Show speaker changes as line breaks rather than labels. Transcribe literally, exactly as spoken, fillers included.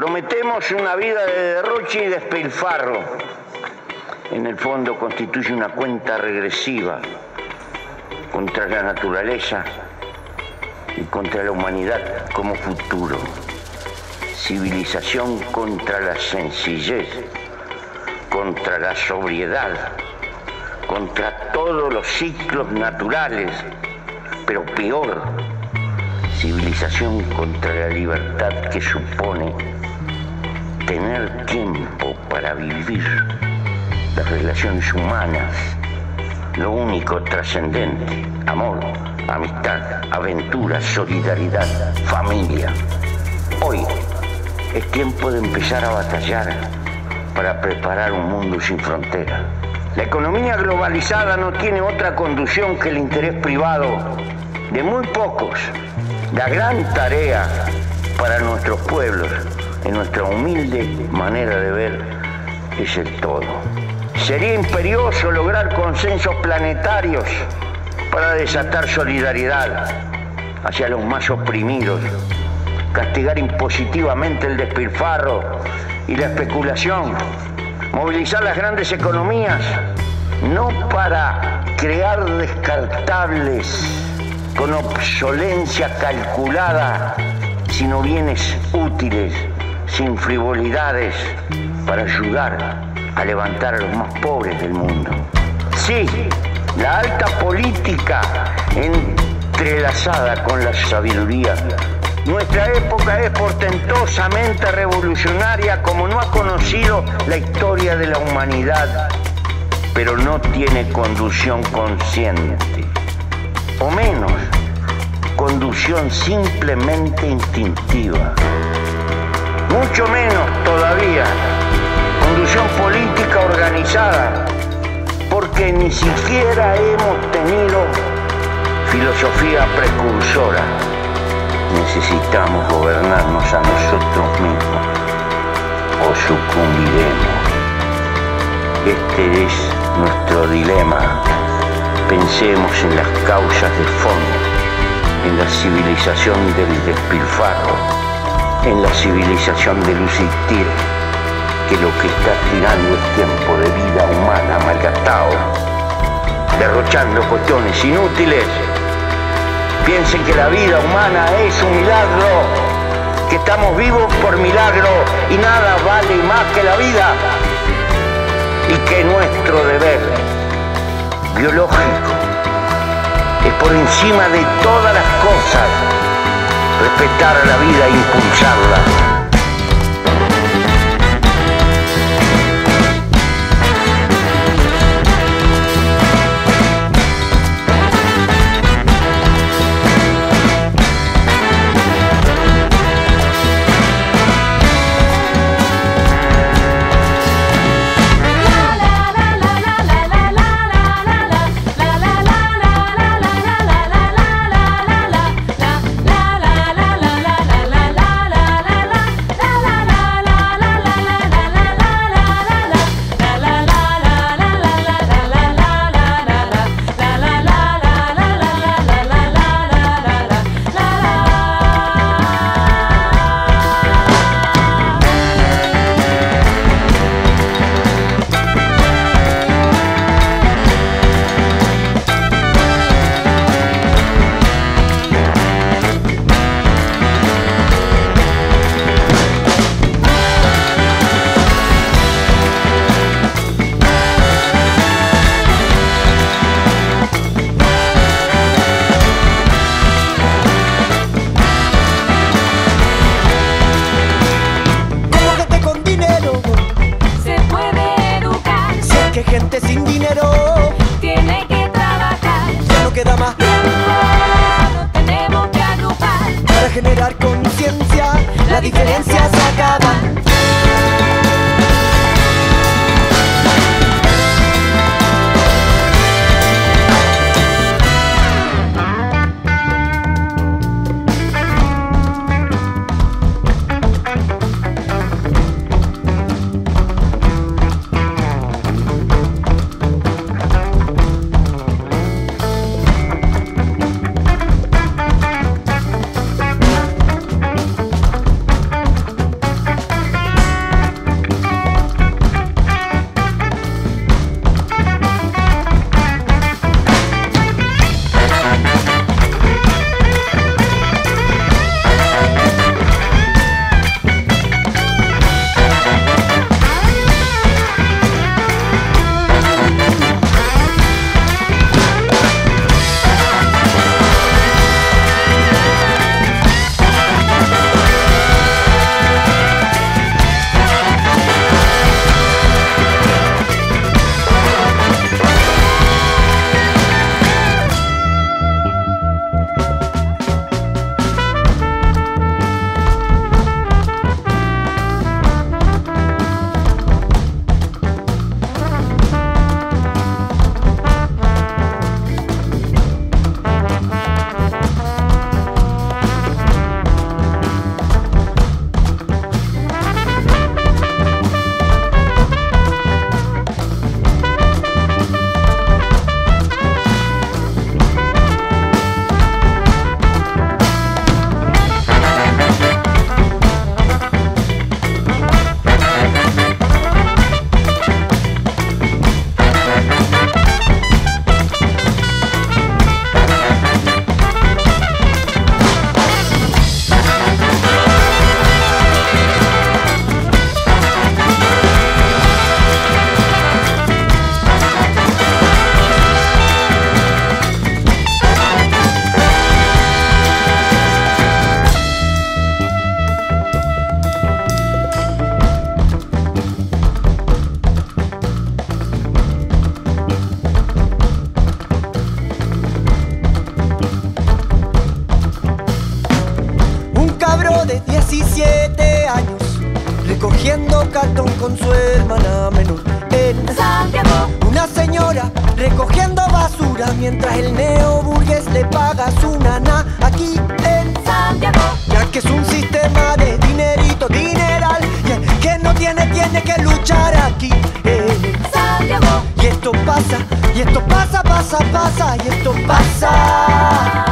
Prometemos una vida de derroche y despilfarro. En el fondo constituye una cuenta regresiva contra la naturaleza y contra la humanidad como futuro. Civilización contra la sencillez, contra la sobriedad, contra todos los ciclos naturales, pero peor, civilización contra la libertad que supone tener tiempo para vivir las relaciones humanas, lo único trascendente, amor, amistad, aventura, solidaridad, familia. Hoy es tiempo de empezar a batallar para preparar un mundo sin fronteras. La economía globalizada no tiene otra conducción que el interés privado de muy pocos. La gran tarea para nuestros pueblos, en nuestra humilde manera de ver, es el todo. Sería imperioso lograr consensos planetarios para desatar solidaridad hacia los más oprimidos, castigar impositivamente el despilfarro y la especulación, movilizar las grandes economías, no para crear descartables con obsolencia calculada, sino bienes útiles, sin frivolidades, para ayudar a levantar a los más pobres del mundo. Sí, la alta política entrelazada con la sabiduría. Nuestra época es portentosamente revolucionaria como no ha conocido la historia de la humanidad, pero no tiene conducción consciente, o menos, conducción simplemente instintiva. Mucho menos todavía, conducción política organizada, porque ni siquiera hemos tenido filosofía precursora. Necesitamos gobernarnos a nosotros mismos o sucumbiremos. Este es nuestro dilema. Pensemos en las causas de fondo, en la civilización del despilfarro, en la civilización del existir, que lo que está tirando es tiempo de vida humana malgastado, derrochando cuestiones inútiles. Piensen que la vida humana es un milagro, que estamos vivos por milagro y nada vale más que la vida, y que nuestro deber biológico es por encima de todas las cosas respetar a la vida e impulsarla.
Gente sin dinero
tiene que trabajar.
Ya no queda más
tiempo, no tenemos que agrupar
para generar conciencia. La diferencia se acaba. recogiendo cartón con su hermana menor. En
Santiago,
una señora recogiendo basura mientras el neoburgués le paga su nana. Aquí en
Santiago,
ya que es un sistema de dinerito, dineral, y el que no tiene tiene que luchar aquí en
Santiago,
y esto pasa, y esto pasa, pasa, pasa, y esto pasa.